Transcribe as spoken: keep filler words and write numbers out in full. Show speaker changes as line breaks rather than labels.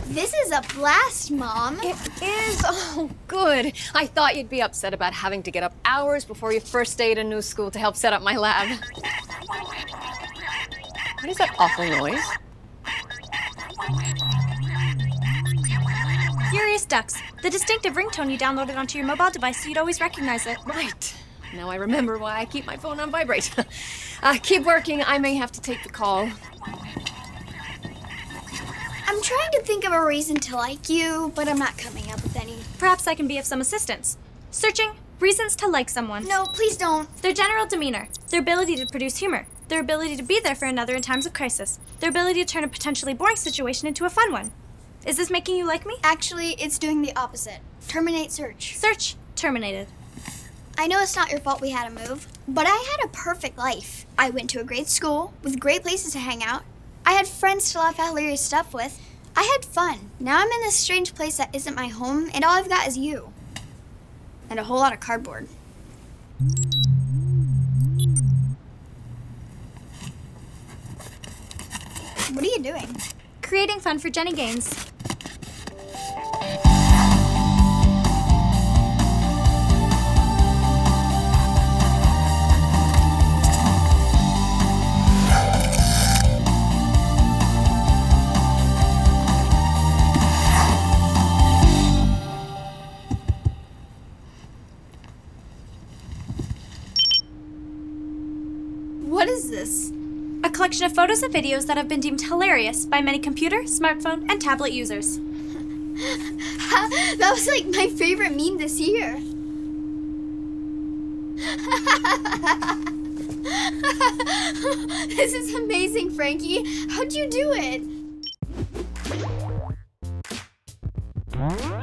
This is a blast, Mom.
It is? Oh, good. I thought you'd be upset about having to get up hours before your first day at a new school to help set up my lab. What is that awful noise?
Furious Ducks, the distinctive ringtone you downloaded onto your mobile device so you'd always recognize it.
Right. Now I remember why I keep my phone on vibrate. uh, keep working. I may have to take the call.
I'm trying to think of a reason to like you, but I'm not coming up with any.
Perhaps I can be of some assistance. Searching reasons to like someone.
No, please don't.
Their general demeanor, their ability to produce humor, their ability to be there for another in times of crisis, their ability to turn a potentially boring situation into a fun one. Is this making you like me?
Actually, it's doing the opposite. Terminate search.
Search terminated.
I know it's not your fault we had to move, but I had a perfect life. I went to a great school with great places to hang out. I had friends to laugh at hilarious stuff with. I had fun. Now I'm in this strange place that isn't my home, and all I've got is you. And a whole lot of cardboard. What are you doing?
Creating fun for Jenny Gaines.
What is this?
A collection of photos and videos that have been deemed hilarious by many computer, smartphone, and tablet users.
That was like my favorite meme this year. This is amazing, Frankie. How'd you do it?